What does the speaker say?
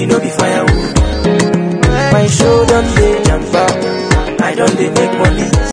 body no be firewood. My show don't dey jump out, I don't dey make money